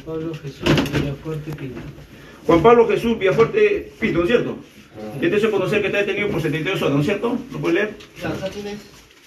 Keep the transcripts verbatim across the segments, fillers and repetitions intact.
Pablo Jesús Villafuerte Pinto. Juan Pablo Jesús Villafuerte Pinto, ¿no es cierto? Este se conocer que está detenido por setenta y dos horas, ¿no es cierto? ¿Lo puede leer? Ya, acá tienes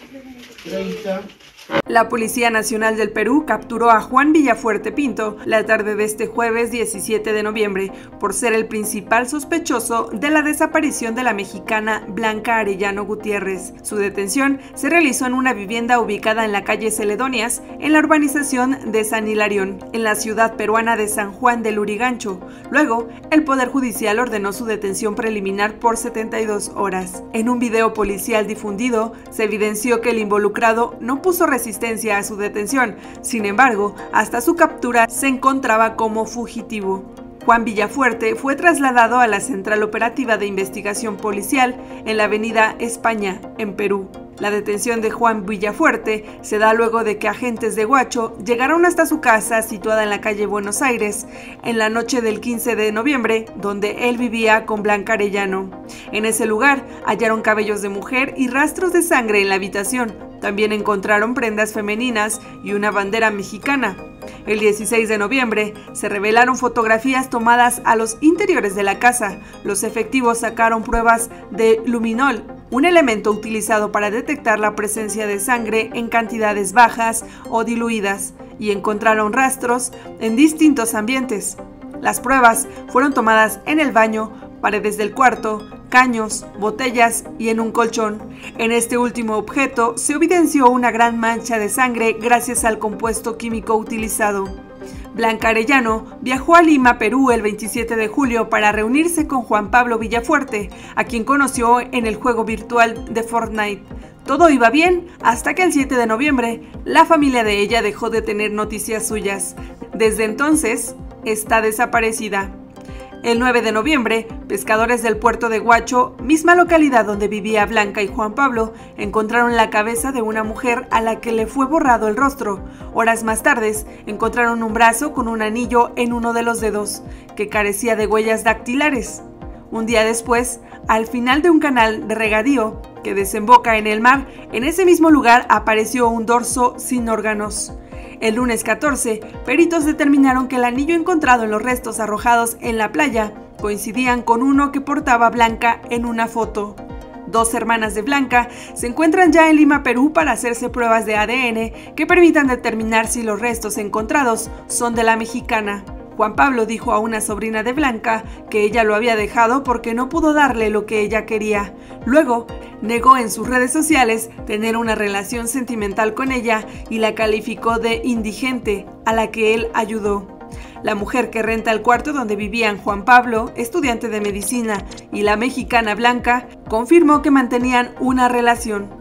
treinta. La Policía Nacional del Perú capturó a Juan Villafuerte Pinto la tarde de este jueves diecisiete de noviembre por ser el principal sospechoso de la desaparición de la mexicana Blanca Arellano Gutiérrez. Su detención se realizó en una vivienda ubicada en la calle Celedonias, en la urbanización de San Hilarión, en la ciudad peruana de San Juan del Lurigancho. Luego, el Poder Judicial ordenó su detención preliminar por setenta y dos horas. En un video policial difundido, se evidenció que el involucrado no puso resistencia a su detención. Sin embargo, hasta su captura se encontraba como fugitivo. Juan Villafuerte fue trasladado a la Central Operativa de Investigación Policial en la avenida España, en Perú. La detención de Juan Villafuerte se da luego de que agentes de Huacho llegaron hasta su casa situada en la calle Buenos Aires en la noche del quince de noviembre, donde él vivía con Blanca Arellano. En ese lugar hallaron cabellos de mujer y rastros de sangre en la habitación. También encontraron prendas femeninas y una bandera mexicana. El dieciséis de noviembre se revelaron fotografías tomadas a los interiores de la casa. Los efectivos sacaron pruebas de luminol, un elemento utilizado para detectar la presencia de sangre en cantidades bajas o diluidas, y encontraron rastros en distintos ambientes. Las pruebas fueron tomadas en el baño, paredes del cuarto, caños, botellas y en un colchón. En este último objeto se evidenció una gran mancha de sangre gracias al compuesto químico utilizado. Blanca Arellano viajó a Lima, Perú, el veintisiete de julio para reunirse con Juan Pablo Villafuerte, a quien conoció en el juego virtual de Fortnite. Todo iba bien hasta que el siete de noviembre la familia de ella dejó de tener noticias suyas. Desde entonces está desaparecida. El nueve de noviembre, pescadores del puerto de Huacho, misma localidad donde vivía Blanca y Juan Pablo, encontraron la cabeza de una mujer a la que le fue borrado el rostro. Horas más tarde, encontraron un brazo con un anillo en uno de los dedos, que carecía de huellas dactilares. Un día después, al final de un canal de regadío que desemboca en el mar, en ese mismo lugar apareció un dorso sin órganos. El lunes catorce, peritos determinaron que el anillo encontrado en los restos arrojados en la playa coincidían con uno que portaba Blanca en una foto. Dos hermanas de Blanca se encuentran ya en Lima, Perú, para hacerse pruebas de A D N que permitan determinar si los restos encontrados son de la mexicana. Juan Pablo dijo a una sobrina de Blanca que ella lo había dejado porque no pudo darle lo que ella quería. Luego, negó en sus redes sociales tener una relación sentimental con ella y la calificó de indigente, a la que él ayudó. La mujer que renta el cuarto donde vivían Juan Pablo, estudiante de medicina, y la mexicana Blanca, confirmó que mantenían una relación.